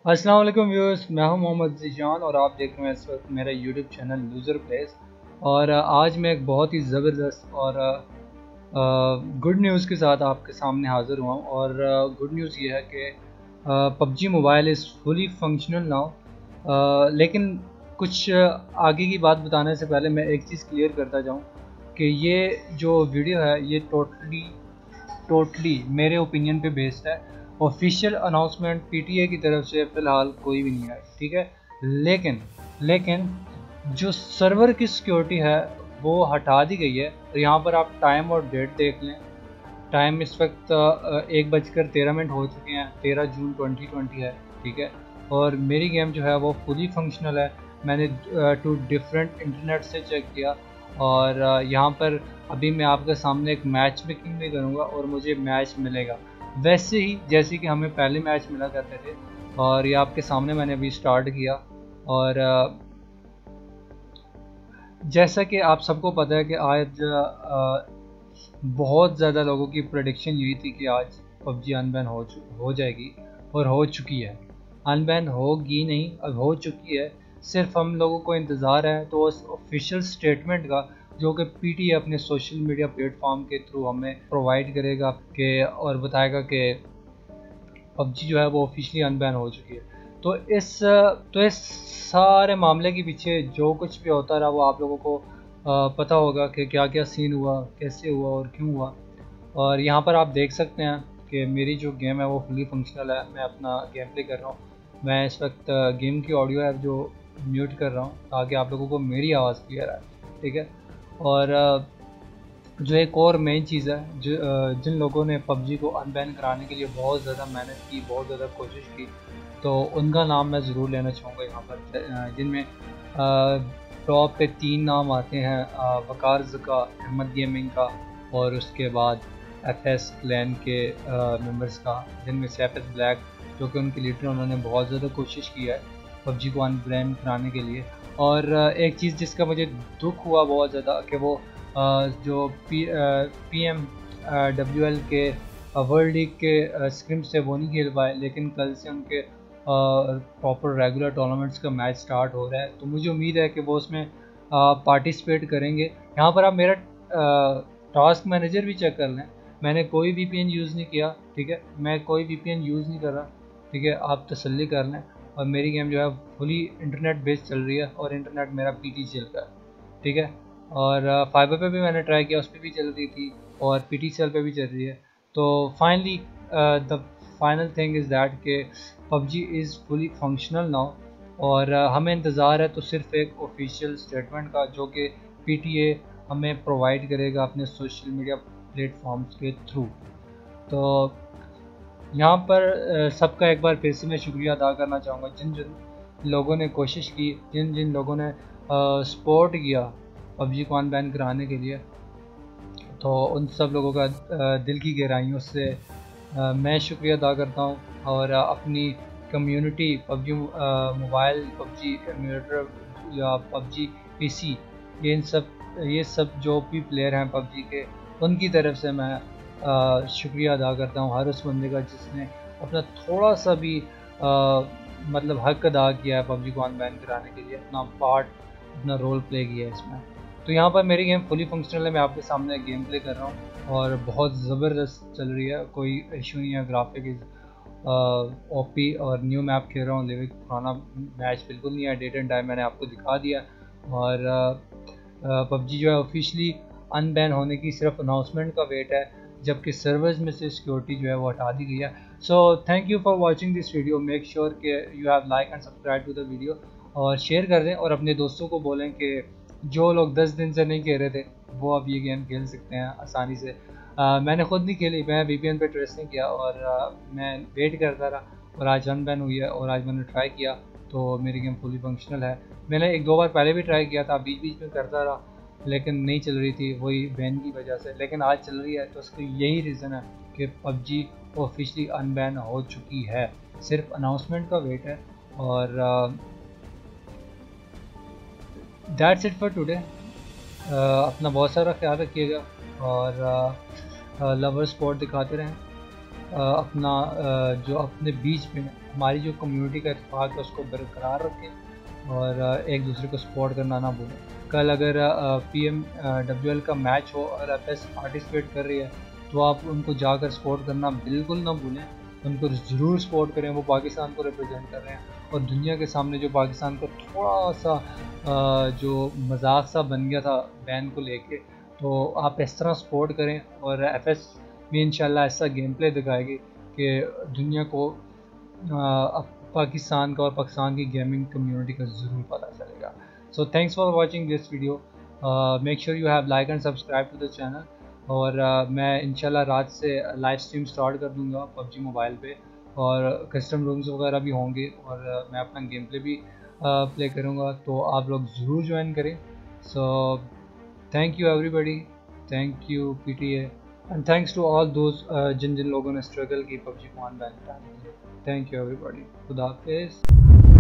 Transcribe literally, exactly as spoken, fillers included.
अस्सलाम वालेकुम व्यूअर्स, मैं हूं मोहम्मद ज़ीशान और आप देख रहे हैं इस वक्त मेरा यूट्यूब चैनल लूज़र प्लेस। और अ, आज मैं एक बहुत ही ज़बरदस्त और गुड न्यूज़ के साथ आपके सामने हाज़िर हुआ हूं। और गुड न्यूज़ ये है कि PUBG mobile is fully functional now. लेकिन कुछ आगे की बात बताने से पहले मैं एक चीज़ क्लियर करता जाऊं कि ये जो वीडियो है ये टोटली टोटली मेरे ओपिनियन पे बेस्ड है। ऑफिशियल अनाउंसमेंट पीटीए की तरफ से फ़िलहाल कोई भी नहीं आई, ठीक है। लेकिन लेकिन जो सर्वर की सिक्योरिटी है वो हटा दी गई है। और यहाँ पर आप टाइम और डेट देख लें। टाइम इस वक्त अ, एक बजकर तेरह मिनट हो चुके हैं, तेरह जून ट्वेंटी ट्वेंटी है, ठीक है। और मेरी गेम जो है वो फुली फंक्शनल है। मैंने टू डिफरेंट इंटरनेट से चेक किया और अ, यहाँ पर अभी मैं आपके सामने एक मैच मेकिंग भी करूँगा और मुझे मैच मिलेगा वैसे ही जैसे कि हमें पहले मैच मिला करते थे। और ये आपके सामने मैंने अभी स्टार्ट किया। और अ, जैसा कि आप सबको पता है कि आज अ, बहुत ज़्यादा लोगों की प्रेडिक्शन यही थी कि आज पबजी अनबैन हो हो जाएगी और हो चुकी है। अनबैन होगी नहीं, अब हो चुकी है। सिर्फ हम लोगों को इंतज़ार है तो उस ऑफिशियल स्टेटमेंट का जो कि पीटीए अपने सोशल मीडिया प्लेटफॉर्म के थ्रू हमें प्रोवाइड करेगा कि और बताएगा कि पबजी जो है वो ऑफिशियली अनबैन हो चुकी है। तो इस तो इस सारे मामले के पीछे जो कुछ भी होता रहा वो आप लोगों को अ, पता होगा कि क्या क्या सीन हुआ, कैसे हुआ और क्यों हुआ। और यहाँ पर आप देख सकते हैं कि मेरी जो गेम है वो फुली फंक्शनल है। मैं अपना गेम प्ले कर रहा हूँ। मैं इस वक्त गेम की ऑडियो है जो म्यूट कर रहा हूँ ताकि आप लोगों को मेरी आवाज़ क्लियर आए, ठीक है। और अ, जो एक और मेन चीज़ है, जो अ, जिन लोगों ने पबजी को अनबैन कराने के लिए बहुत ज़्यादा मेहनत की, बहुत ज़्यादा कोशिश की, तो उनका नाम मैं ज़रूर लेना चाहूँगा यहाँ पर, अ, जिनमें टॉप पे तीन नाम आते हैं, अ, वकार ज़का, अहमद गेमिंग का और उसके बाद एफ एस क्लैन के मेंबर्स का, जिनमें से एफ एस ब्लैक जो कि उनके लीडर, उन्होंने बहुत ज़्यादा कोशिश की है पबजी को अनबैन कराने के लिए। और अ, एक चीज़ जिसका मुझे दुख हुआ बहुत ज़्यादा कि वो अ, जो P P M W L के वर्ल्ड लीग के स्क्रिम से वो नहीं खेल पाए, लेकिन कल से उनके प्रॉपर रेगुलर टूर्नामेंट्स का मैच स्टार्ट हो रहा है। तो मुझे उम्मीद है कि वो उसमें पार्टिसिपेट करेंगे। यहाँ पर आप मेरा टास्क मैनेजर भी चेक कर लें। मैंने कोई वीपीएन यूज़ नहीं किया, ठीक है। मैं कोई वीपीएन यूज़ नहीं कर रहा, ठीक है। आप तसल्ली कर लें। और मेरी गेम जो है फुली इंटरनेट बेस्ड चल रही है और इंटरनेट मेरा पीटी चल रहा है, ठीक है। और फाइबर पे भी मैंने ट्राई किया, उस पर भी चल रही थी और पीटी सेल पे भी चल रही है। तो finally the final thing is that के PUBG is fully functional now. और uh, हमें इंतज़ार है तो सिर्फ एक ऑफिशियल स्टेटमेंट का जो कि पीटीए हमें प्रोवाइड करेगा अपने सोशल मीडिया प्लेटफॉर्म्स के थ्रू। तो यहाँ पर uh, सबका एक बार फिर से मैं शुक्रिया अदा करना चाहूँगा जिन जिन लोगों ने कोशिश की, जिन जिन लोगों ने सपोर्ट किया पबजी को अनबैन कराने के लिए। तो उन सब लोगों का uh, दिल की गहराइयों से uh, मैं शुक्रिया अदा करता हूँ। और uh, अपनी community PUBG mobile, PUBG emulator या पबजी पीसी, ये इन सब ये सब जो भी प्लेयर हैं पबजी के, उनकी तरफ से मैं आ, शुक्रिया अदा करता हूँ हर उस बंदे का जिसने अपना थोड़ा सा भी आ, मतलब हक अदा किया है पबजी को अनबैन कराने के लिए, अपना पार्ट, अपना रोल प्ले किया है इसमें। तो यहाँ पर मेरी गेम फुली फंक्शनल है। मैं आपके सामने गेम प्ले कर रहा हूँ और बहुत ज़बरदस्त चल रही है, कोई इशू नहीं है। ग्राफिक ओपी और न्यू मैप खेल रहा हूँ, लेकिन पुराना मैच बिल्कुल नहीं है। डेट एंड टाइम मैंने आपको दिखा दिया। और पबजी जो है ऑफिशियली अनबैन होने की सिर्फ अनाउंसमेंट का वेट है, जबकि सर्वर्स में से सिक्योरिटी जो है वो हटा दी गई है। So thank you for watching this video. Make sure कि you have like and subscribe to the video और शेयर कर दें और अपने दोस्तों को बोलें कि जो लोग दस दिन से नहीं खेल रहे थे वो अब ये गेम खेल सकते हैं आसानी से। आ, मैंने खुद नहीं खेली, मैं वीपीएन पे ट्रेस नहीं किया और आ, मैं वेट करता रहा और आज अनबैन हुई है और आज मैंने ट्राई किया तो मेरी गेम फुली फंक्शनल है। मैंने एक दो बार पहले भी ट्राई किया था, बीच बीच में करता रहा लेकिन नहीं चल रही थी वही बैन की वजह से, लेकिन आज चल रही है। तो उसका यही रीज़न है कि पबजी ऑफिशियली अनबैन हो चुकी है, सिर्फ अनाउंसमेंट का वेट है। और दैट्स इट फॉर टुडे। अपना बहुत सारा ख्याल रखिएगा और लवर स्पॉट दिखाते रहें। अपना uh, जो अपने बीच में हमारी जो कम्युनिटी का इत्तेफाक है उसको बरकरार रखें और uh, एक दूसरे को सपोर्ट करना ना भूलें। कल अगर पी एम डब्ल्यू एल का मैच हो और एफ एस पार्टिसिपेट कर रही है तो आप उनको जाकर सपोर्ट करना बिल्कुल ना भूलें, उनको ज़रूर सपोर्ट करें। वो पाकिस्तान को रिप्रेजेंट कर रहे हैं और दुनिया के सामने जो पाकिस्तान को थोड़ा सा जो मजाक सा बन गया था बैन को लेके, तो आप इस तरह सपोर्ट करें और एफ एस में इंशाल्लाह ऐसा गेम प्ले दिखाएगी कि दुनिया को पाकिस्तान का और पाकिस्तान की गेमिंग कम्युनिटी का ज़रूर पता चलेगा। So thanks for watching this video, make sure you have like and subscribe to the channel. और uh, मैं इंशाल्लाह रात से लाइव स्ट्रीम स्टार्ट कर दूंगा पबजी मोबाइल पे और कस्टम रूम्स वगैरह भी होंगे और uh, मैं अपना गेम प्ले भी प्ले uh, करूँगा, तो आप लोग ज़रूर ज्वाइन करें। So thank you everybody, thank you P T A and thanks to all those जिन जिन लोगों ने स्ट्रगल की पबजी को अनबैन कराने के लिए। थैंक यू एवरीबॉडी, खुदा हाफिज़।